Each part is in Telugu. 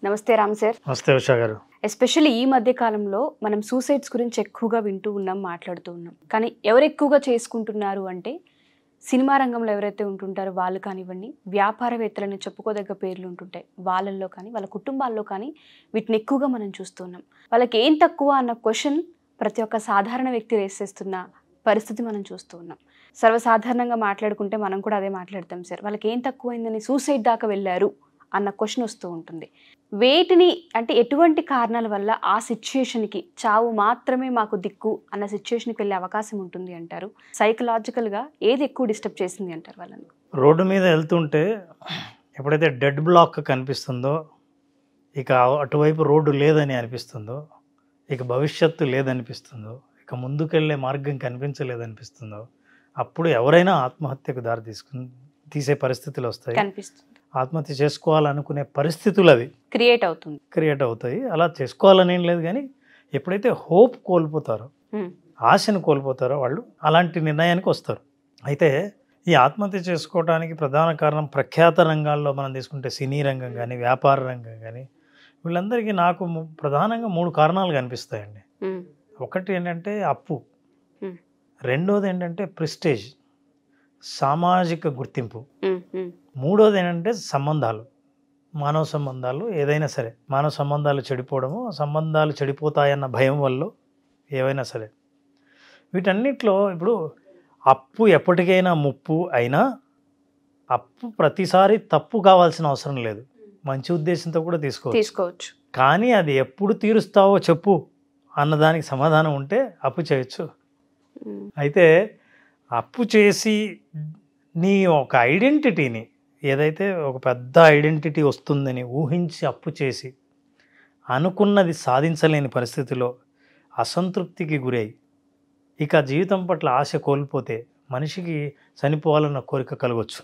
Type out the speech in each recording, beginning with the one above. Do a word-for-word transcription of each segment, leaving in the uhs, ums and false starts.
నమస్తే రామ్ సార్. నమస్తే ఉషా గారు. ఎస్పెషల్లీ ఈ మధ్య కాలంలో మనం సూసైడ్స్ గురించి ఎక్కువగా వింటూ ఉన్నాం, మాట్లాడుతూ ఉన్నాం. కానీ ఎవరు ఎక్కువగా చేసుకుంటున్నారు అంటే సినిమా రంగంలో ఎవరైతే ఉంటుంటారో వాళ్ళు కానివ్వండి, వ్యాపారవేత్తలని చెప్పుకోదగ్గ పేర్లు ఉంటుంటాయి వాళ్ళల్లో కానీ వాళ్ళ కుటుంబాల్లో కానీ వీటిని ఎక్కువగా మనం చూస్తున్నాం. వాళ్ళకి ఏం తక్కువ అన్న క్వశ్చన్ ప్రతి ఒక్క సాధారణ వ్యక్తి రేసేస్తున్న పరిస్థితి మనం చూస్తూ ఉన్నాం. సర్వసాధారణంగా మాట్లాడుకుంటే మనం కూడా అదే మాట్లాడతాం సార్. వాళ్ళకి ఏం తక్కువైందని సూసైడ్ దాకా వెళ్ళారు అన్న క్వశ్చన్ వస్తూ ఉంటుంది. వేటిని అంటే ఎటువంటి కారణాల వల్ల ఆ సిచ్యుయేషన్కి చావు మాత్రమే మాకు దిక్కు అన్న సిచ్యుయేషన్కి వెళ్ళే అవకాశం ఉంటుంది అంటారు? సైకలాజికల్గా ఏది ఎక్కువ డిస్టర్బ్ చేసింది అంటారు వాళ్ళని? రోడ్డు మీద వెళ్తుంటే ఎప్పుడైతే డెడ్ బ్లాక్ కనిపిస్తుందో, ఇక అటువైపు రోడ్డు లేదని అనిపిస్తుందో, ఇక భవిష్యత్తు లేదనిపిస్తుందో, ఇక ముందుకెళ్ళే మార్గం కనిపించలేదనిపిస్తుందో, అప్పుడు ఎవరైనా ఆత్మహత్యకు దారి తీసుకుని తీసే పరిస్థితులు వస్తాయి. కనిపిస్తుంది. ఆత్మహత్య చేసుకోవాలనుకునే పరిస్థితులు అవి క్రియేట్ అవుతుంది క్రియేట్ అవుతాయి. అలా చేసుకోవాలని ఏం లేదు, కానీ ఎప్పుడైతే హోప్ కోల్పోతారో, ఆశను కోల్పోతారో వాళ్ళు అలాంటి నిర్ణయానికి వస్తారు. అయితే ఈ ఆత్మహత్య చేసుకోవడానికి ప్రధాన కారణం ప్రఖ్యాత రంగాల్లో మనం తీసుకుంటే సినీ రంగం కానీ వ్యాపార రంగం కానీ వీళ్ళందరికీ నాకు ప్రధానంగా మూడు కారణాలు కనిపిస్తాయండి. ఒకటి ఏంటంటే అప్పు, రెండోది ఏంటంటే ప్రెస్టేజ్, సామాజిక గుర్తింపు, మూడోది ఏంటంటే సంబంధాలు, మానవ సంబంధాలు. ఏదైనా సరే మానవ సంబంధాలు చెడిపోవడము, సంబంధాలు చెడిపోతాయన్న భయం వల్ల ఏవైనా సరే వీటన్నిటిలో ఇప్పుడు అప్పు ఎప్పటికైనా ముప్పు అయినా అప్పు ప్రతిసారి తప్పు కావాల్సిన అవసరం లేదు, మంచి ఉద్దేశంతో కూడా తీసుకోవచ్చు తీసుకోవచ్చు కానీ అది ఎప్పుడు తీరుస్తావో చెప్పు అన్నదానికి సమాధానం ఉంటే అప్పు చేయొచ్చు. అయితే అప్పు చేసి నీ ఒక ఐడెంటిటీని, ఏదైతే ఒక పెద్ద ఐడెంటిటీ వస్తుందని ఊహించి అప్పు చేసి అనుకున్నది సాధించలేని పరిస్థితిలో అసంతృప్తికి గురై ఇక జీవితం పట్ల ఆశ కోల్పోతే మనిషికి చనిపోవాలన్న కోరిక కలగవచ్చు.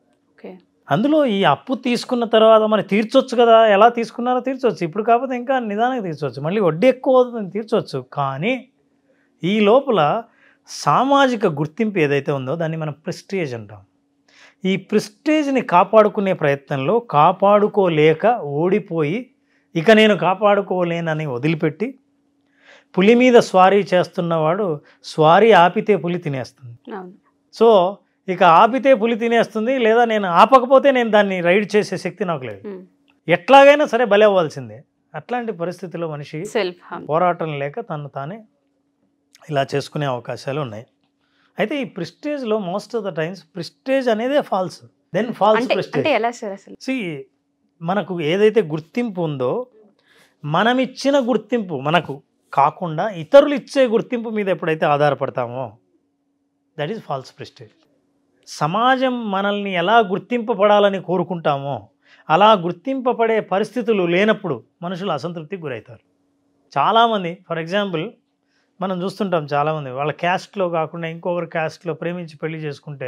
అందులో ఈ అప్పు తీసుకున్న తర్వాత మరి తీర్చొచ్చు కదా, ఎలా తీసుకున్నారో తీర్చవచ్చు, ఇప్పుడు కాకపోతే ఇంకా నిదానంగా తీర్చవచ్చు, మళ్ళీ వడ్డీ ఎక్కువ అవుతుంది తీర్చవచ్చు. కానీ ఈ లోపల సామాజిక గుర్తింపు ఏదైతే ఉందో దాన్ని మనం ప్రెస్టేజ్ అంటాం. ఈ ప్రెస్టేజ్ని కాపాడుకునే ప్రయత్నంలో కాపాడుకోలేక ఓడిపోయి ఇక నేను కాపాడుకోలేనని వదిలిపెట్టి పులి మీద స్వారీ చేస్తున్నవాడు స్వారీ ఆపితే పులి తినేస్తుంది. సో ఇక ఆపితే పులి తినేస్తుంది, లేదా నేను ఆపకపోతే నేను దాన్ని రైడ్ చేసే శక్తి నాకు లేదు, ఎట్లాగైనా సరే బలి అవ్వాల్సిందే. అట్లాంటి పరిస్థితిలో మనిషి పోరాటం లేక తను తానే ఇలా చేసుకునే అవకాశాలు ఉన్నాయి. అయితే ఈ ప్రెస్టేజ్లో most of the times prestige అనేదే ఫాల్స్, దెన్ ఫాల్స్ ప్రెస్టేజ్. సి మనకు ఏదైతే గుర్తింపు ఉందో, మనం ఇచ్చిన గుర్తింపు మనకు కాకుండా ఇతరులు ఇచ్చే గుర్తింపు మీద ఎప్పుడైతే ఆధారపడతామో దట్ ఈస్ ఫాల్స్ ప్రెస్టేజ్. సమాజం మనల్ని ఎలా గుర్తింపబడాలని కోరుకుంటామో అలా గుర్తింపబడే పరిస్థితులు లేనప్పుడు మనుషులు అసంతృప్తికి గురవుతారు. చాలామంది ఫర్ ఎగ్జాంపుల్ మనం చూస్తుంటాం, చాలామంది వాళ్ళ క్యాస్ట్లో కాకుండా ఇంకొకరి క్యాస్ట్లో ప్రేమించి పెళ్లి చేసుకుంటే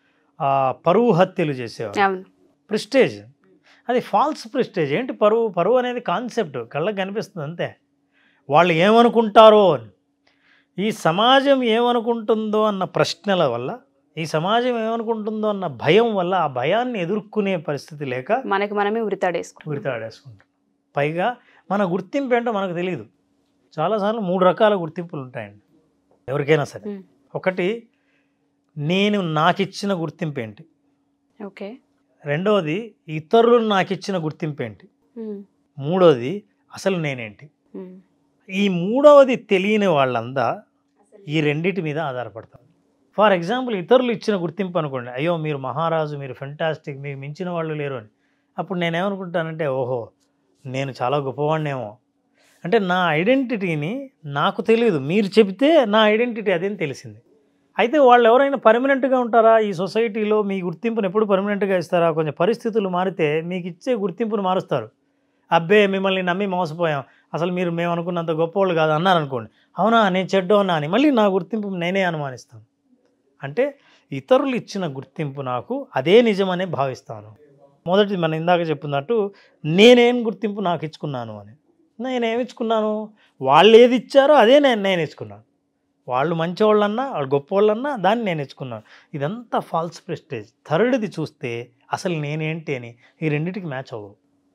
పరువు హత్యలు చేసేవారు. ప్రెస్టేజ్ అది ఫాల్స్ ప్రెస్టేజ్. ఏంటి పరువు? పరువు అనేది కాన్సెప్ట్ కళ్ళకి కనిపిస్తుంది అంతే. వాళ్ళు ఏమనుకుంటారో అని, ఈ సమాజం ఏమనుకుంటుందో అన్న ప్రశ్నల వల్ల, ఈ సమాజం ఏమనుకుంటుందో అన్న భయం వల్ల ఆ భయాన్ని ఎదుర్కొనే పరిస్థితి లేక మనకి మనమే ఉరితాడేసుకుంటాం ఉరితాడేసుకుంటాం పైగా మన గుర్తింపు ఏంటో మనకు తెలియదు. చాలాసార్లు మూడు రకాల గుర్తింపులు ఉంటాయండి ఎవరికైనా సరే. ఒకటి, నేను నాకు ఇచ్చిన గుర్తింపు ఏంటి. ఓకే. రెండవది, ఇతరులు నాకు ఇచ్చిన గుర్తింపు ఏంటి. మూడవది, అసలు నేనేంటి. ఈ మూడవది తెలియని వాళ్ళంతా ఈ రెండింటి మీద ఆధారపడతారు. ఫర్ ఎగ్జాంపుల్, ఇతరులు ఇచ్చిన గుర్తింపు అనుకోండి, అయ్యో మీరు మహారాజు, మీరు ఫెంటాస్టిక్, మీకు మించిన వాళ్ళు లేరు అని. అప్పుడు నేనేమనుకుంటానంటే, ఓహో నేను చాలా గొప్పవాడినేమో, అంటే నా ఐడెంటిటీని నాకు తెలియదు, మీరు చెబితే నా ఐడెంటిటీ అదేం తెలిసింది. అయితే వాళ్ళు ఎవరైనా పర్మనెంట్గా ఉంటారా ఈ సొసైటీలో? మీ గుర్తింపును ఎప్పుడు పర్మనెంట్గా ఇస్తారా? కొంచెం పరిస్థితులు మారితే మీకు ఇచ్చే గుర్తింపును మారుస్తారు. అబ్బే మిమ్మల్ని నమ్మి మోసపోయాం, అసలు మీరు మేము అనుకున్నంత గొప్పవాళ్ళు కాదు అన్నారనుకోండి, అవునా నేను చెడ్డోనా అని మళ్ళీ నా గుర్తింపు నేనే అనుమానిస్తాను. అంటే ఇతరులు ఇచ్చిన గుర్తింపు నాకు అదే నిజమనే భావిస్తాను. మొదటి మనం ఇందాక చెప్పుకున్నట్టు నేనేం గుర్తింపు నాకు ఇచ్చుకున్నాను అని. నేనేమి ఇచ్చుకున్నాను? వాళ్ళు ఏది ఇచ్చారో అదే నేను నేను ఇచ్చుకున్నాను. వాళ్ళు మంచివాళ్ళన్నా వాళ్ళు గొప్పవాళ్ళన్నా దాన్ని నేను ఇచ్చుకున్నాను. ఇదంతా ఫాల్స్ ప్రెస్టేజ్. థర్డ్ది చూస్తే అసలు నేనేంటి అని, ఈ రెండింటికి మ్యాచ్ అవ్వవు.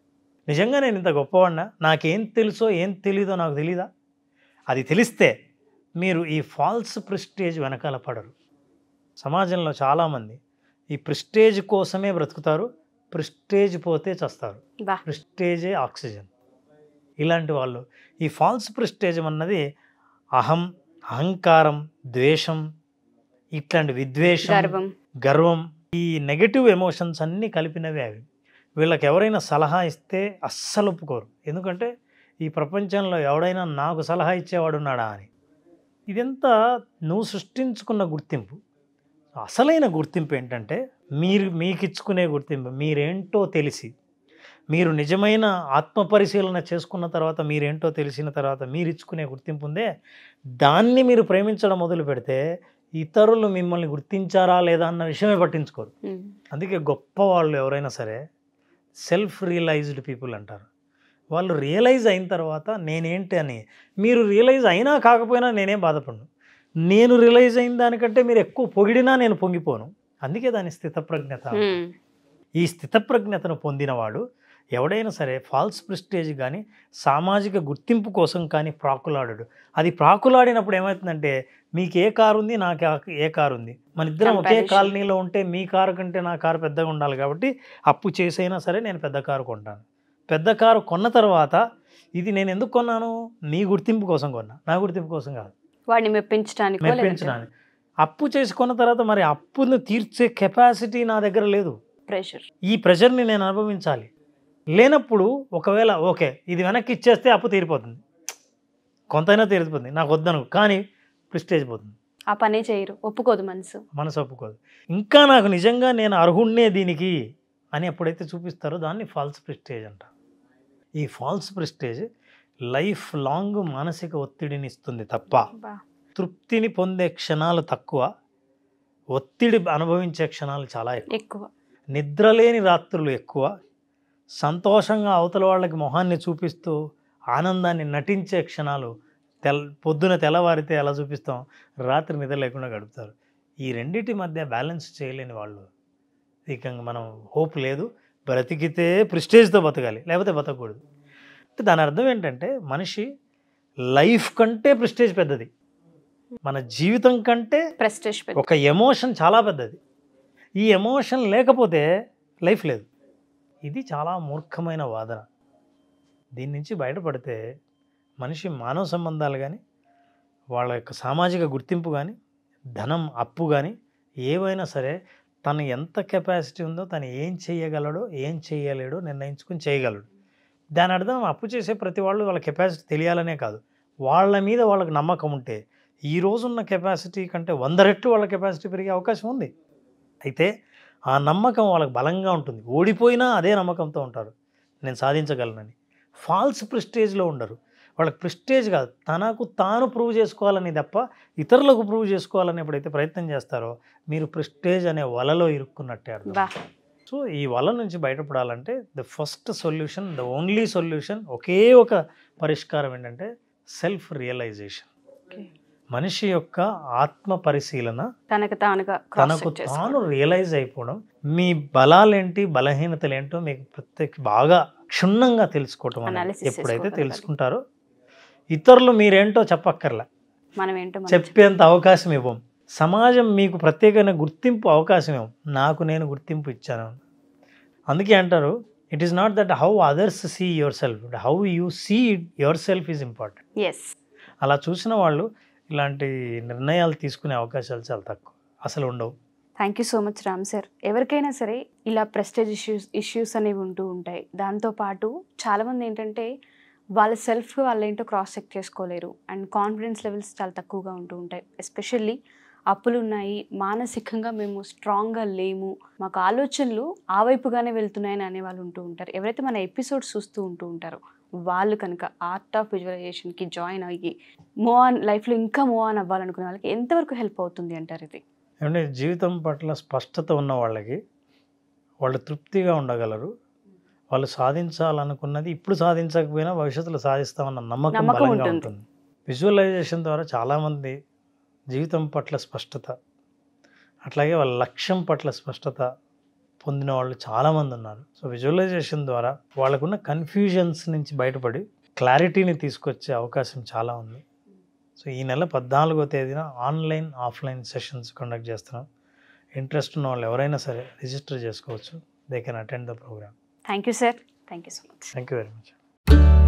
నిజంగా నేను ఇంత గొప్పవాడినా, నాకేం తెలుసో ఏం తెలీదో నాకు తెలీదా? అది తెలిస్తే మీరు ఈ ఫాల్స్ ప్రెస్టేజ్ వెనకాల పడరు. సమాజంలో చాలామంది ఈ ప్రెస్టేజ్ కోసమే బ్రతుకుతారు, ప్రెస్టేజ్ పోతే చస్తారు. ప్రెస్టేజే ఆక్సిజన్. ఇలాంటి వాళ్ళు ఈ ఫాల్స్ ప్రెస్టేజ్ అన్నది అహం, అహంకారం, ద్వేషం, ఇట్లాంటి విద్వేషం, గర్వం, ఈ నెగటివ్ ఎమోషన్స్ అన్నీ కలిపినవి అవి. వీళ్ళకి ఎవరైనా సలహా ఇస్తే అస్సలు ఒప్పుకోరు. ఎందుకంటే ఈ ప్రపంచంలో ఎవడైనా నాకు సలహా ఇచ్చేవాడు ఉన్నాడా అని. ఇదంతా నువ్వు సృష్టించుకున్న గుర్తింపు. అసలైన గుర్తింపు ఏంటంటే మీరు మీకు ఇచ్చుకునే గుర్తింపు. మీరేంటో తెలిసి, మీరు నిజమైన ఆత్మ పరిశీలన చేసుకున్న తర్వాత, మీరేంటో తెలిసిన తర్వాత మీరు ఇచ్చుకునే గుర్తింపు ఉందే, దాన్ని మీరు ప్రేమించడం మొదలు పెడితే ఇతరులు మిమ్మల్ని గుర్తించారా లేదా అన్న విషయమే పట్టించుకోరు. అందుకే గొప్ప వాళ్ళు ఎవరైనా సరే సెల్ఫ్ రియలైజ్డ్ పీపుల్ అంటారు. వాళ్ళు రియలైజ్ అయిన తర్వాత నేనేంటి అని, మీరు రియలైజ్ అయినా కాకపోయినా నేనేం బాధపడను. నేను రియలైజ్ అయిన దానికంటే మీరు ఎక్కువ పొగిడినా నేను పొంగిపోను. అందుకే దాని స్థితప్రజ్ఞత. ఈ స్థితప్రజ్ఞతను పొందినవాడు ఎవడైనా సరే ఫాల్స్ ప్రెస్టేజ్ కానీ సామాజిక గుర్తింపు కోసం కానీ ప్రాకులాడాడు. అది ప్రాకులాడినప్పుడు ఏమవుతుందంటే, మీకు ఏ కారు ఉంది, నాకు ఏ కారు ఉంది, మన ఇద్దరం ఒకే కాలనీలో ఉంటే మీ కారు కంటే నా కారు పెద్దగా ఉండాలి కాబట్టి అప్పు చేసైనా సరే నేను పెద్ద కారు కొంటాను. పెద్ద కారు కొన్న తర్వాత ఇది నేను ఎందుకు కొన్నాను? నీ గుర్తింపు కోసం కొన్నా, నా గుర్తింపు కోసం కాదు. వాడిని మెప్పించడానికి మెప్పించడానికి. అప్పు చేసుకున్న తర్వాత మరి అప్పును తీర్చే కెపాసిటీ నా దగ్గర లేదు. ప్రెషర్, ఈ ప్రెషర్ని నేను అనుభవించాలి. లేనప్పుడు ఒకవేళ ఓకే ఇది వెనక్కి ఇచ్చేస్తే అప్పు తీరిపోతుంది, కొంతైనా తీరిపోతుంది, నాకు వద్దను, కానీ ప్రెస్టేజ్ పోతుంది. ఆ పనే చేయరు, ఒప్పుకోదు మనసు మనసు ఒప్పుకోదు. ఇంకా నాకు నిజంగా నేను అర్హుణ్ణే దీనికి అని ఎప్పుడైతే చూపిస్తారో దాన్ని ఫాల్స్ ప్రెస్టేజ్ అంట. ఈ ఫాల్స్ ప్రెస్టేజ్ లైఫ్ లాంగ్ మానసిక ఒత్తిడిని ఇస్తుంది తప్ప తృప్తిని పొందే క్షణాలు తక్కువ, ఒత్తిడి అనుభవించే క్షణాలు చాలా ఎక్కువ. నిద్రలేని రాత్రులు ఎక్కువ, సంతోషంగా అవతల వాళ్ళకి మొహాన్ని చూపిస్తూ ఆనందాన్ని నటించే క్షణాలు తెల్ పొద్దున తెల్లవారితే ఎలా చూపిస్తాం, రాత్రి నిద్ర లేకుండా గడుపుతారు. ఈ రెండింటి మధ్య బ్యాలెన్స్ చేయలేని వాళ్ళు ఇక మనం హోప్ లేదు, బ్రతికితే ప్రెస్టేజ్తో బతకాలి, లేకపోతే బతకూడదు. అంటే దాని అర్థం ఏంటంటే మనిషి లైఫ్ కంటే ప్రెస్టేజ్ పెద్దది, మన జీవితం కంటే ప్రెస్టేజ్ ఒక ఎమోషన్ చాలా పెద్దది. ఈ ఎమోషన్ లేకపోతే లైఫ్ లేదు. ఇది చాలా మూర్ఖమైన వాదన. దీని నుంచి బయటపడితే మనిషి మానవ సంబంధాలు కానీ, వాళ్ళ యొక్క సామాజిక గుర్తింపు కానీ, ధనం, అప్పు కానీ ఏవైనా సరే తను ఎంత కెపాసిటీ ఉందో, తను ఏం చేయగలడో ఏం చేయలేడో నిర్ణయించుకుని చేయగలడు. దాని అర్థం అప్పు చేసే ప్రతి వాళ్ళు వాళ్ళ కెపాసిటీ తెలియాలనే కాదు, వాళ్ళ మీద వాళ్ళకి నమ్మకం ఉంటే ఈ రోజున్న కెపాసిటీ కంటే వంద రెట్లు వాళ్ళ కెపాసిటీ పెరిగే అవకాశం ఉంది. అయితే ఆ నమ్మకం వాళ్ళకి బలంగా ఉంటుంది. ఓడిపోయినా అదే నమ్మకంతో ఉంటారు, నేను సాధించగలనని. ఫాల్స్ ప్రెస్టేజ్లో ఉండరు. వాళ్ళకి ప్రెస్టేజ్ కాదు, తనకు తాను ప్రూవ్ చేసుకోవాలని తప్ప ఇతరులకు ప్రూవ్ చేసుకోవాలని ఎప్పుడైతే ప్రయత్నం చేస్తారో మీరు ప్రెస్టేజ్ అనే వలలో ఇరుక్కున్నట్టే అర్థం. సో ఈ వల నుంచి బయటపడాలంటే the first solution, the only solution, ఒకే ఒక పరిష్కారం ఏంటంటే సెల్ఫ్ రియలైజేషన్. మనిషి యొక్క ఆత్మ పరిశీలన, తనకు తానుగా తనకు తాను రియలైజ్ అయిపోవడం, మీ బలాలేంటి బలహీనతలు ఏంటో మీకు ప్రత్యేక బాగా క్షుణ్ణంగా తెలుసుకోవటం అనేది ఎప్పుడైతే తెలుసుకుంటారో ఇతరులు మీరేంటో చెప్పక్కర్లే, చెప్పేంత అవకాశం ఇవ్వం. సమాజం మీకు ప్రత్యేకమైన గుర్తింపు అవకాశం ఇవ్వం. నాకు నేను గుర్తింపు ఇచ్చాను. అందుకే అంటారు it is not that how others see yourself, how you see yourself is important. అలా చూసిన వాళ్ళు ఇలాంటి నిర్ణయాలు తీసుకునే అవకాశాలు చాలా తక్కువ, అసలు ఉండవు. Thank you so much Ram sir. ఎవరికైనా సరే ఇలా ప్రెస్టేజ్ ఇష్యూస్ ఇష్యూస్ అనేవి ఉంటూ ఉంటాయి. దాంతోపాటు చాలామంది ఏంటంటే వాళ్ళ సెల్ఫ్ వాళ్ళు ఏంటో క్రాస్ చెక్ చేసుకోలేరు అండ్ కాన్ఫిడెన్స్ లెవెల్స్ చాలా తక్కువగా ఉంటూ ఉంటాయి. ఎస్పెషల్లీ అప్పులు ఉన్నాయి, మానసికంగా మేము స్ట్రాంగ్గా లేము, మాకు ఆలోచనలు ఆ వైపుగానే వెళ్తున్నాయని అనేవాళ్ళు ఉంటూ ఉంటారు. ఎవరైతే మన ఎపిసోడ్స్ చూస్తూ ఉంటూ ఉంటారో వాళ్ళు కనుక ఆర్ట్ ఆఫ్ విజువలైజేషన్కి జాయిన్ అయ్యి మూవ్ ఆన్, లైఫ్లో ఇంకా మూవ్ ఆన్ అవ్వాలనుకునే వాళ్ళకి ఎంతవరకు హెల్ప్ అవుతుంది అంటారు ఇది? ఏమంటే జీవితం పట్ల స్పష్టత ఉన్న వాళ్ళకి వాళ్ళు తృప్తిగా ఉండగలరు. వాళ్ళు సాధించాలనుకున్నది ఇప్పుడు సాధించకపోయినా భవిష్యత్తులో సాధిస్తామన్న నమ్మకం బలంగా ఉంటుంది. విజువలైజేషన్ ద్వారా చాలామంది జీవితం పట్ల స్పష్టత, అట్లాగే వాళ్ళ లక్ష్యం పట్ల స్పష్టత పొందిన వాళ్ళు చాలామంది ఉన్నారు. సో విజువలైజేషన్ ద్వారా వాళ్ళకున్న కన్ఫ్యూజన్స్ నుంచి బయటపడి క్లారిటీని తీసుకొచ్చే అవకాశం చాలా ఉంది. సో ఈ నెల పద్నాలుగో తేదీన ఆన్లైన్ ఆఫ్లైన్ సెషన్స్ కండక్ట్ చేస్తున్నాం. ఇంట్రెస్ట్ ఉన్న వాళ్ళు ఎవరైనా సరే రిజిస్టర్ చేసుకోవచ్చు. They can attend the program. Thank you sir. Thank you so much. Thank you very much.